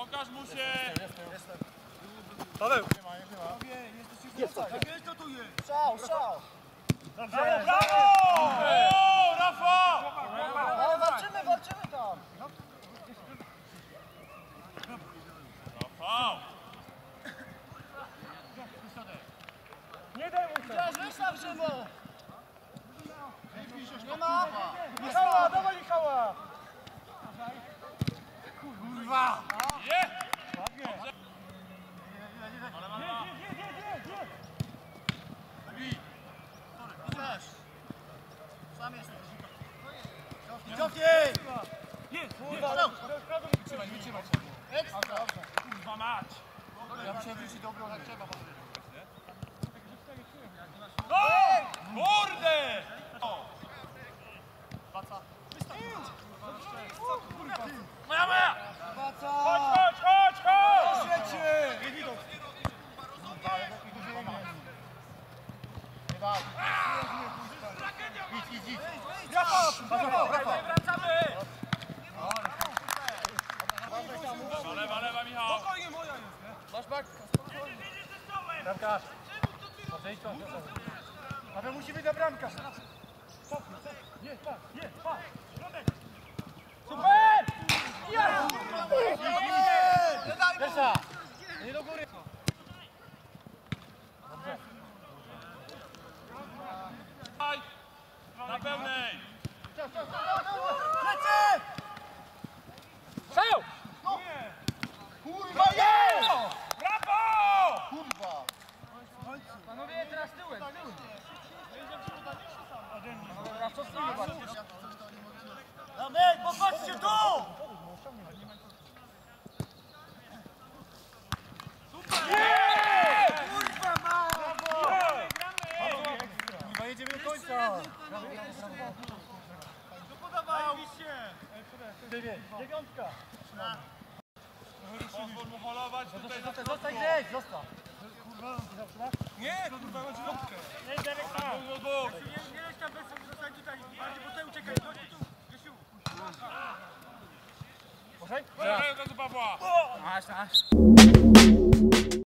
Pokaż mu się! Jestem. Paweł! Nie ma. Jest to. Tak jest, to tu jest. Strzał. Dobrze! Brawo! O, Rafał! Ale walczymy tam. Rafał! Nie daj mu to! Zostaw Szymon. Nie ma. Michała, dawaj Michała! Kurwa. Je! Ładnie! Też. Sam jesteś. Cofnij! Jest! Wytrzymaj. Ekstra. Kurwa mać! Ja muszę wrócić do obrony. Trzeba Kurde! Paca. Moja! Paca. Chodź! Świecie! Nie widok. Nie daj. Idź. Brawo. Wracamy! Lewa, Michał! Spokojnie, moja jest, nie? Masz bak. Bramkarz! Może idź pan, Paweł musi być na bramkarz! Nie, pa! Środek! Super! Ja! Pierwsza! Nie do góry! Dobrze! Na pełnej! Lecę! Strzał! Kurwa jest! Brawo! Kurwa! Panowie, teraz tyłem! Dawaj, popatrzcie tu! Kurwa ma! Kurwa, jedziemy do końca! Podawał! Dziewiątka! Pozwól mu holować tutaj na Zostań gdzieś! Zostaw! Nie, kurwa, mam środkę. Nie, Derek, Nie leć tam bez zostań tutaj, bo tutaj uciekaj, chodź tu, Grzesiu. Może? Od razu Pawła. Masz!